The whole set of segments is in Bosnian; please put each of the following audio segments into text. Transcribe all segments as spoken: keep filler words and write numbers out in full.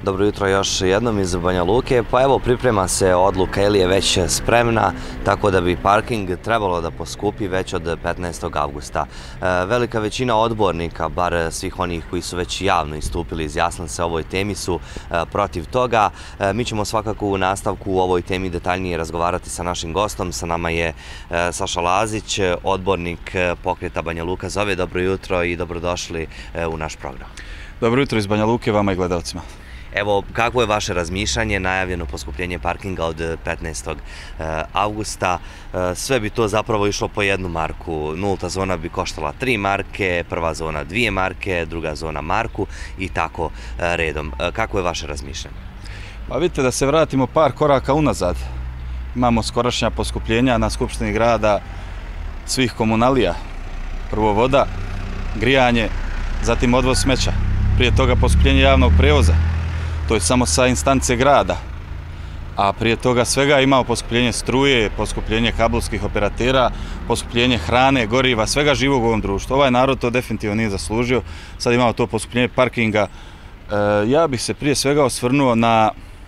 Dobro jutro još jednom iz Banja Luke. Pa evo, priprema se odluka ili je već spremna, tako da bi parking trebalo da poskupi već od petnaestog avgusta. Velika većina odbornika, bar svih onih koji su već javno istupili, izjasnili se o ovoj temi, su protiv toga. Mi ćemo svakako u nastavku u ovoj temi detaljnije razgovarati sa našim gostom. Sa nama je Saša Lazić, odbornik pokreta Banja Luka zove. Dobro jutro i dobrodošli u naš program. Dobro jutro iz Banja Luke, vama i gledalcima. Evo, kako je vaše razmišljanje, najavljeno poskupljenje parkinga od petnaestog avgusta? Sve bi to zapravo išlo po jednu marku. Nulta zona bi koštala tri marke, prva zona dvije marke, druga zona marku i tako redom. Kako je vaše razmišljanje? Pa vidite, da se vratimo par koraka unazad. Imamo skorašnja poskupljenja na Skupštini grada svih komunalija. Prvo voda, grijanje, zatim odvoz smeća. Prije toga poskupljenje javnog prevoza. To je samo sa instance grada, a prije toga svega imamo poskupljenje struje, poskupljenje kabelskih operatera, poskupljenje hrane, goriva, svega živog u ovom društvu. Ovaj narod to definitivno nije zaslužio. Sad imamo to poskupljenje parkinga. Ja bih se prije svega osvrnuo na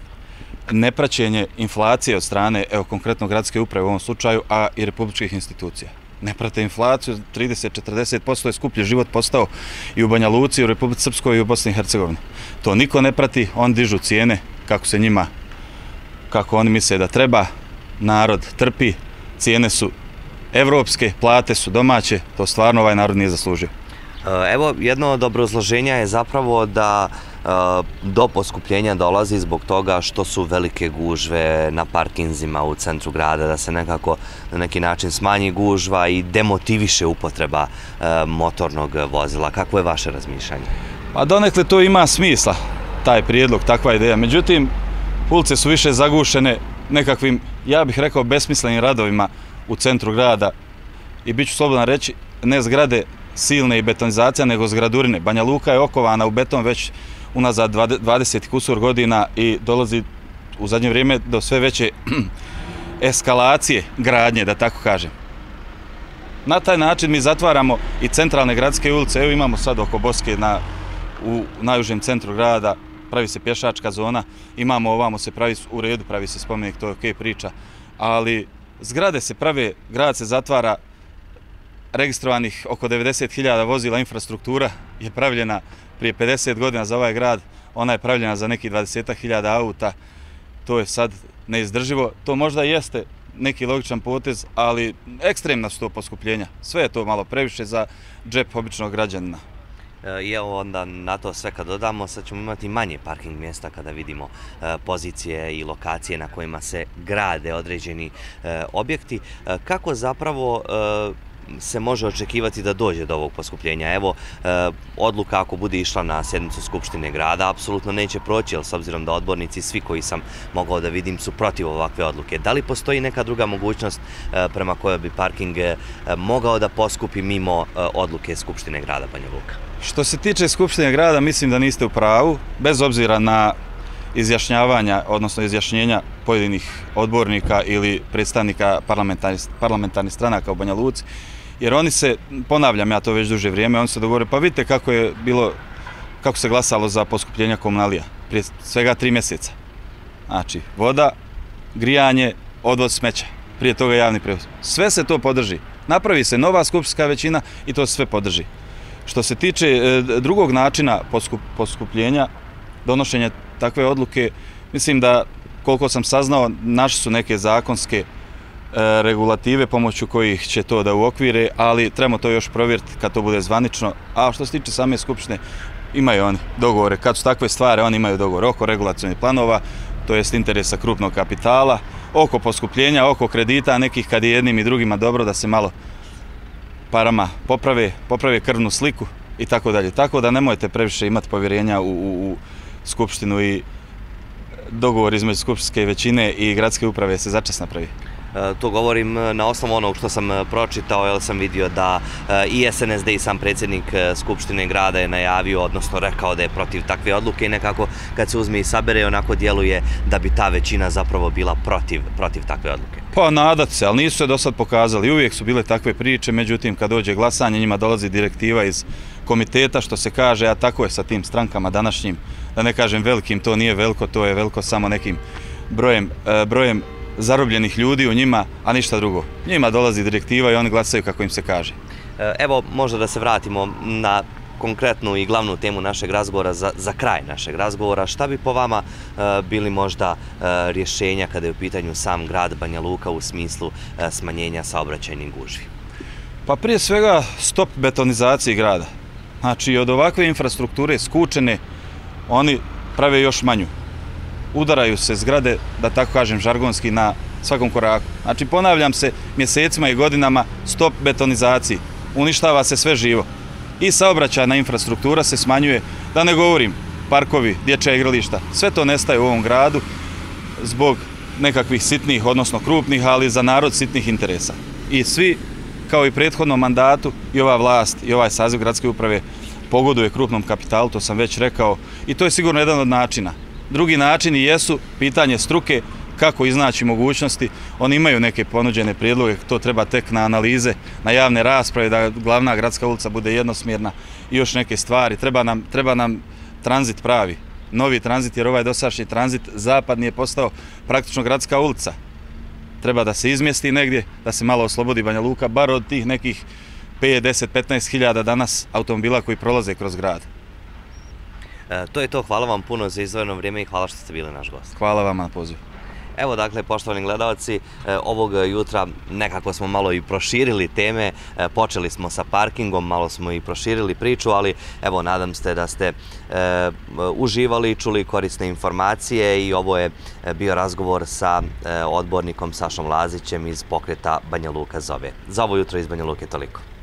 nepraćenje inflacije od strane, evo konkretno gradske uprave u ovom slučaju, a i republičkih institucija. Ne prate inflaciju, trideset do četrdeset posto je skuplji život postao i u Banja Luci, i u Republici Srpskoj i u Bosni i Hercegovini. To niko ne prati, oni dižu cijene kako se njima, kako oni misle da treba, narod trpi, cijene su evropske, plate su domaće, to stvarno ovaj narod nije zaslužio. Evo, jedno od obrazloženja je zapravo da do poskupljenja dolazi zbog toga što su velike gužve na parkinzima u centru grada, da se nekako na neki način smanji gužva i demotiviše upotreba motornog vozila. Kako je vaše razmišljanje? Pa donekle to ima smisla, taj prijedlog, takva ideja. Međutim, ulice su više zagušene nekakvim, ja bih rekao, besmislenim radovima u centru grada i bit ću slobodan reći, ne zgrade silne i betonizacija, nego zgradurine. Banja Luka je okovana u beton već unazad dvadeset kusur godina i dolazi u zadnje vrijeme do sve veće eskalacije gradnje, da tako kažem. Na taj način mi zatvaramo i centralne gradske ulice. Evo imamo sad oko Boske na, u najužem centru grada, pravi se pješačka zona, imamo ovamo se pravi u redu, pravi se spomenik, to je okej priča, ali zgrade se prave, grad se zatvara, registrovanih oko devedeset hiljada vozila, infrastruktura je pravljena prije pedeset godina za ovaj grad, ona je pravljena za nekih dvadeset hiljada auta, to je sad neizdrživo. To možda jeste neki logičan potez, ali ekstremna su to poskupljenja. Sve je to malo previše za džep običnog građanina. I evo onda na to sve kad dodamo, sad ćemo imati manje parking mjesta kada vidimo pozicije i lokacije na kojima se grade određeni objekti. Kako zapravo se može očekivati da dođe do ovog poskupljenja? Evo, odluka ako bude išla na sjednicu Skupštine grada, apsolutno neće proći, jer s obzirom da odbornici, svi koji sam mogao da vidim, su protiv ovakve odluke. Da li postoji neka druga mogućnost prema kojoj bi parking mogao da poskupi mimo odluke Skupštine grada Banja Luka? Što se tiče Skupštine grada, mislim da niste u pravu, bez obzira na izjašnjavanja, odnosno izjašnjenja pojedinih odbornika ili predstavnika parlamentarnih stranaka u Banja Luci, jer oni se, ponavljam ja to već duže vrijeme, oni se dogovore, pa vidite kako je bilo, kako se glasalo za poskupljenja komunalija prije svega tri mjeseca. Znači, voda, grijanje, odvoz smeća, prije toga javni prevoz. Sve se to podrži. Napravi se nova skupštinska većina i to se sve podrži. Što se tiče drugog načina poskupljenja, donošenja takve odluke, mislim da, koliko sam saznao, naše su neke zakonske regulative pomoću kojih će to da uokvire, ali trebamo to još provjeriti kad to bude zvanično. A što se tiče same skupštine, imaju oni dogovore. Kad su takve stvari, oni imaju dogovor oko regulacionih planova, to jest interesa krupnog kapitala, oko poskupljenja, oko kredita, nekih kad je jednim i drugima dobro da se malo parama poprave, poprave krvnu sliku i tako dalje. Tako da nemojte previše imati povjerenja u, u, u Skupštinu i dogovor između skupštinske većine i gradske uprave se začas napravi. To govorim na osnovu onog što sam pročitao, jer sam vidio da i S N S D i sam predsjednik Skupštine grada je najavio, odnosno rekao da je protiv takve odluke i nekako kad se uzme i sabere, onako djeluje da bi ta većina zapravo bila protiv, protiv takve odluke. Pa nadat se, ali nisu se do sad pokazali. Uvijek su bile takve priče, međutim kad dođe glasanje njima dolazi direktiva iz komiteta što se kaže, a tako je sa tim strankama današnjim, da ne kažem velikim, to nije veliko, to je veliko samo nekim brojem, brojem zarobljenih ljudi u njima, a ništa drugo. Njima dolazi direktiva i oni glasaju kako im se kaže. Evo, možda da se vratimo na konkretnu i glavnu temu našeg razgovora, za, za kraj našeg razgovora. Šta bi po vama e, bili možda e, rješenja kada je u pitanju sam grad Banja Luka u smislu e, smanjenja saobraćajnih gužvi? Pa prije svega stop betonizaciji grada. Znači od ovakve infrastrukture skučene oni prave još manju. Udaraju se zgrade, da tako kažem žargonski, na svakom koraku. Znači ponavljam se mjesecima i godinama stop betonizaciji. Uništava se sve živo. I saobraćajna infrastruktura se smanjuje, da ne govorim parkovi, dječja igrališta, sve to nestaje u ovom gradu zbog nekakvih sitnih, odnosno krupnih, ali za narod sitnih interesa. I svi, kao i prethodnom mandatu, i ova vlast, i ovaj saziv gradske uprave pogoduje krupnom kapitalu, to sam već rekao, i to je sigurno jedan od načina. Drugi načini jesu pitanje struke, kako iznaći mogućnosti. Oni imaju neke ponuđene prijedloge, to treba tek na analize, na javne rasprave, da glavna gradska ulica bude jednosmjerna i još neke stvari. Treba nam, treba nam tranzit pravi, novi tranzit, jer ovaj dosadašnji tranzit zapadni je postao praktično gradska ulica. Treba da se izmjesti negdje, da se malo oslobodi Banja Luka, bar od tih nekih pet, deset, petnaest hiljada danas automobila koji prolaze kroz grad. E, to je to, hvala vam puno za izdvojeno vrijeme i hvala što ste bili naš gost. Hvala vam na pozivu. Evo dakle, poštovani gledalci, ovog jutra nekako smo malo i proširili teme, počeli smo sa parkingom, malo smo i proširili priču, ali evo nadam se da ste e, uživali, čuli korisne informacije i ovo je bio razgovor sa e, odbornikom Sašom Lazićem iz pokreta Banja Luka zove. Za ovo jutro iz Banja Luke toliko.